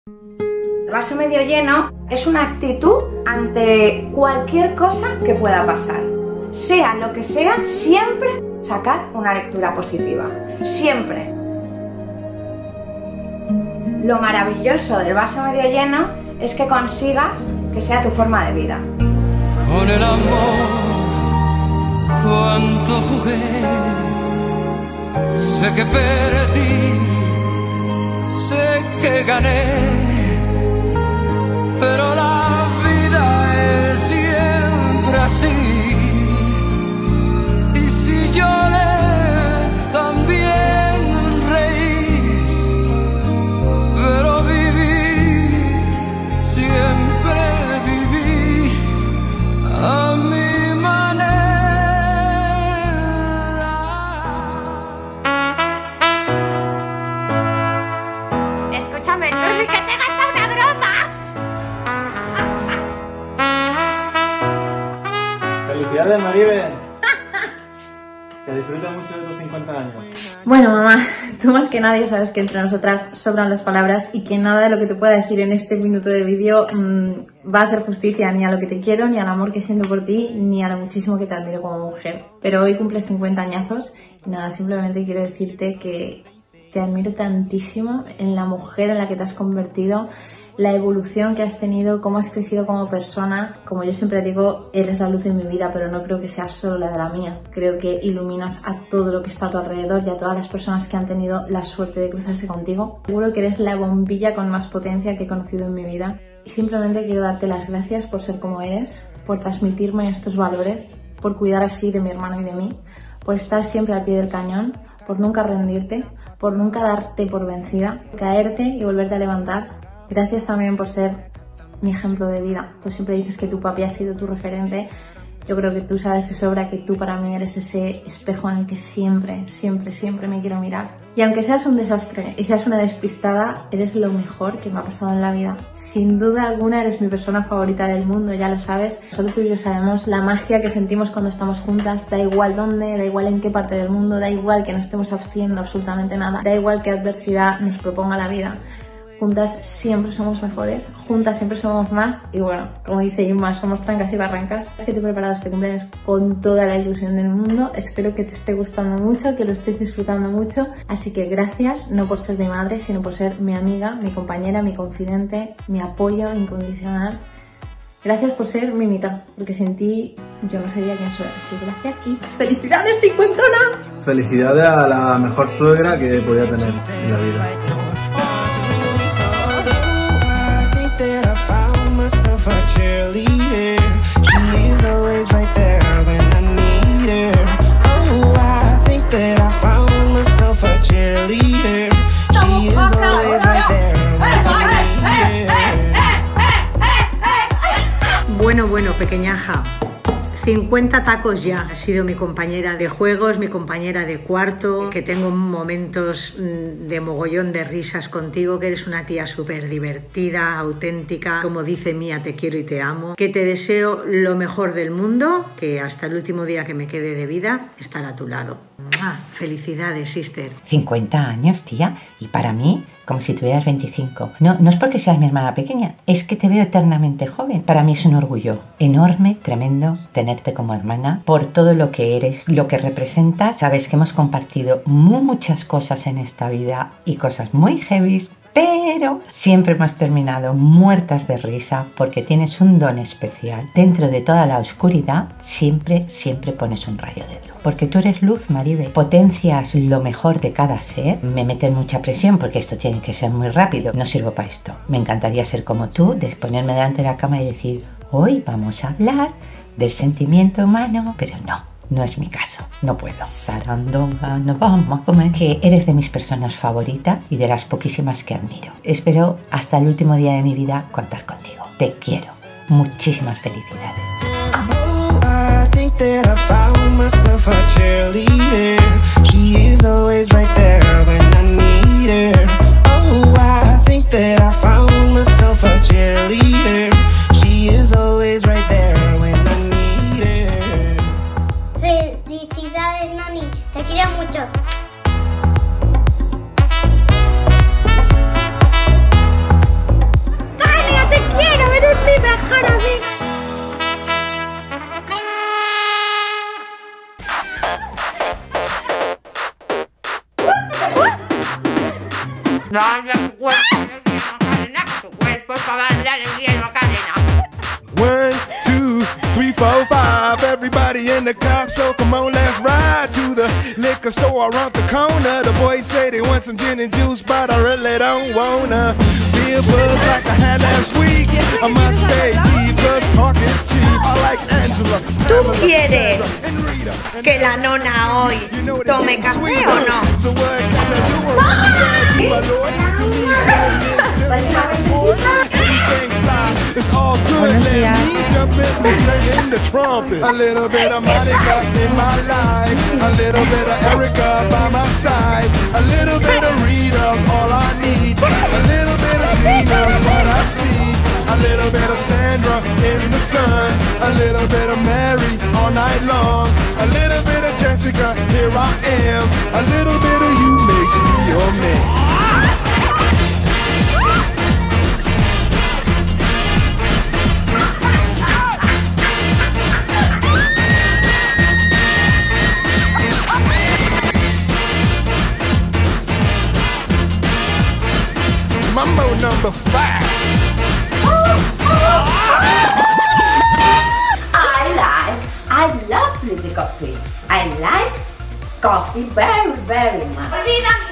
El vaso medio lleno es una actitud ante cualquier cosa que pueda pasar. Sea lo que sea, siempre sacar una lectura positiva. Siempre. Lo maravilloso del vaso medio lleno es que consigas que sea tu forma de vida. Con el amor, cuánto jugué, sé que perdí, sé que gané, pero la vida es siempre así. Y si lloré, también reí, pero viví, siempre viví a mi manera. Escúchame, Churri, que te gasta una broma. ¡Felicidades, Maribel! Que disfrutes mucho de tus 50 años. Bueno, mamá, tú más que nadie sabes que entre nosotras sobran las palabras y que nada de lo que te pueda decir en este minuto de vídeo va a hacer justicia ni a lo que te quiero, ni al amor que siento por ti, ni a lo muchísimo que te admiro como mujer. Pero hoy cumples 50 añazos y nada, simplemente quiero decirte que te admiro tantísimo en la mujer en la que te has convertido, la evolución que has tenido, cómo has crecido como persona. Como yo siempre digo, eres la luz de mi vida, pero no creo que seas solo la de la mía. Creo que iluminas a todo lo que está a tu alrededor y a todas las personas que han tenido la suerte de cruzarse contigo. Seguro que eres la bombilla con más potencia que he conocido en mi vida. Y simplemente quiero darte las gracias por ser como eres, por transmitirme estos valores, por cuidar así de mi hermano y de mí, por estar siempre al pie del cañón, por nunca rendirte, por nunca darte por vencida, caerte y volverte a levantar. Gracias también por ser mi ejemplo de vida. Tú siempre dices que tu papi ha sido tu referente. Yo creo que tú sabes de sobra que tú para mí eres ese espejo en el que siempre, siempre, siempre me quiero mirar. Y aunque seas un desastre y seas una despistada, eres lo mejor que me ha pasado en la vida. Sin duda alguna eres mi persona favorita del mundo, ya lo sabes. Solo tú y yo sabemos la magia que sentimos cuando estamos juntas. Da igual dónde, da igual en qué parte del mundo, da igual que no estemos haciendo absolutamente nada, da igual qué adversidad nos proponga la vida. Juntas siempre somos mejores, juntas siempre somos más y bueno, como dice Inma, somos trancas y barrancas. Es que te he preparado este cumpleaños con toda la ilusión del mundo, espero que te esté gustando mucho, que lo estés disfrutando mucho, así que gracias, no por ser mi madre, sino por ser mi amiga, mi compañera, mi confidente, mi apoyo incondicional. Gracias por ser mi mitad, porque sin ti yo no sería quien soy. Así que gracias y ¡felicidades, cincuentona! Felicidades a la mejor suegra que podía tener en la vida. Bueno, pequeñaja, 50 tacos ya. Has sido mi compañera de juegos, mi compañera de cuarto, que tengo momentos de mogollón de risas contigo, que eres una tía súper divertida, auténtica, como dice Mía, te quiero y te amo, que te deseo lo mejor del mundo, que hasta el último día que me quede de vida estar a tu lado. ¡Mua! Felicidades, sister. 50 años, tía, y para mí como si tuvieras 25. No es porque seas mi hermana pequeña, es que te veo eternamente joven. Para mí es un orgullo enorme, tremendo, tenerte como hermana, por todo lo que eres, lo que representas. Sabes que hemos compartido muchas cosas en esta vida y cosas muy heavy, pero siempre hemos terminado muertas de risa porque tienes un don especial. Dentro de toda la oscuridad siempre pones un rayo de luz. Porque tú eres luz, Maribel. Potencias lo mejor de cada ser. Me meten mucha presión porque esto tiene que ser muy rápido. No sirvo para esto. Me encantaría ser como tú, de ponerme delante de la cama y decir, hoy vamos a hablar del sentimiento humano, pero no es mi caso, no puedo. Sarandonga, no vamos a comer. Que eres de mis personas favoritas y de las poquísimas que admiro. Espero hasta el último día de mi vida contar contigo. Te quiero. Muchísimas felicidades. Felicidades, Noni. Te quiero mucho. dale bien, Macarena. 1, 2, 3, 4, 5. Everybody in the car, so come on, let's ride to the liquor store around the corner. The boys say they want some gin and juice, but I really don't wanna be a buzz like I had last week. I must stay deep, cause talk is cheap. I like Angela, Pamela, quieres Sandra, and Rita. que la nona hoy tome café o no? So what can I do? I really gotta do my Lord. To me, home is just like sport. Everything fly, it's all good. Let me jump in and sing the trumpet. A little bit of Monica in my life, a little bit of Erica by my side, a little bit of Rita's all I need, a little bit of Tina's what I see, a little bit of Sandra in the sun, a little bit of Mary all night long, a little bit of Jessica, here I am, a little bit of you makes me your man. Mambo number 5. I love pretty coffee. I like coffee very, very much. Olvídame.